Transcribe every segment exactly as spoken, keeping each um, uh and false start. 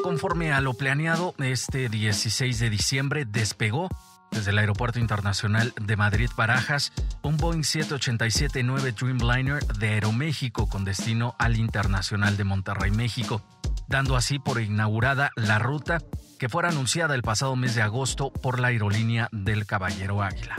Conforme a lo planeado, este dieciséis de diciembre despegó desde el Aeropuerto Internacional de Madrid-Barajas un Boeing siete ochenta y siete nueve Dreamliner de Aeroméxico con destino al Internacional de Monterrey, México, dando así por inaugurada la ruta que fuera anunciada el pasado mes de agosto por la aerolínea del Caballero Águila.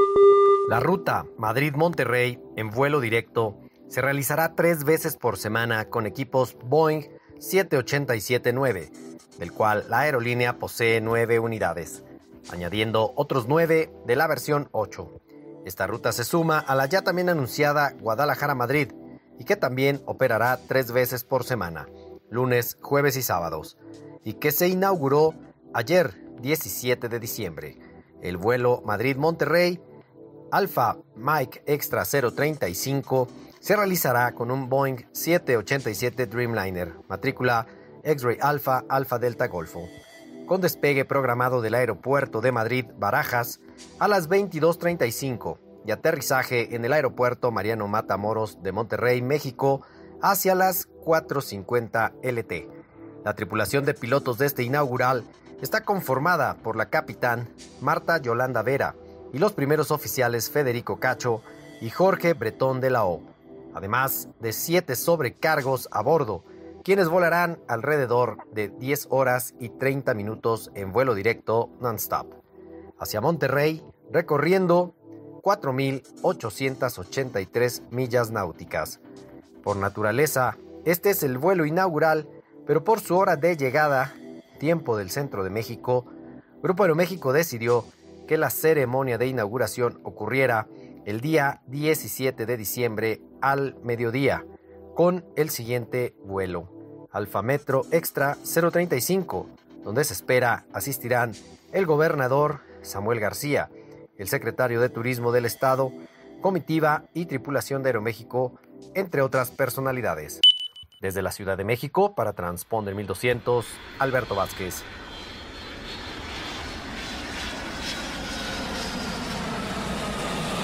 La ruta Madrid-Monterrey en vuelo directo se realizará tres veces por semana con equipos Boeing siete ochenta y siete nueve, del cual la aerolínea posee nueve unidades, añadiendo otros nueve de la versión ocho. Esta ruta se suma a la ya también anunciada Guadalajara-Madrid y que también operará tres veces por semana, lunes, jueves y sábados, y que se inauguró ayer, diecisiete de diciembre. El vuelo Madrid-Monterrey Alpha Mike Extra cero treinta y cinco se realizará con un Boeing siete ochenta y siete Dreamliner, matrícula X-Ray Alpha Alpha Delta Golfo, con despegue programado del aeropuerto de Madrid-Barajas a las veintidós treinta y cinco y aterrizaje en el aeropuerto Mariano Matamoros de Monterrey, México, hacia las cuatro cincuenta L T. La tripulación de pilotos de este inaugural está conformada por la capitán Marta Yolanda Vera y los primeros oficiales Federico Cacho y Jorge Bretón de la O, además de siete sobrecargos a bordo, quienes volarán alrededor de diez horas y treinta minutos en vuelo directo non-stop hacia Monterrey, recorriendo cuatro mil ochocientas ochenta y tres millas náuticas. Por naturaleza, este es el vuelo inaugural, pero por su hora de llegada, tiempo del centro de México, Grupo Aeroméxico decidió que la ceremonia de inauguración ocurriera el día diecisiete de diciembre al mediodía, con el siguiente vuelo, Alfa Metro Extra cero treinta y cinco, donde se espera asistirán el gobernador Samuel García, el secretario de Turismo del Estado, comitiva y tripulación de Aeroméxico, entre otras personalidades. Desde la Ciudad de México, para Transponder mil doscientos, Alberto Vázquez.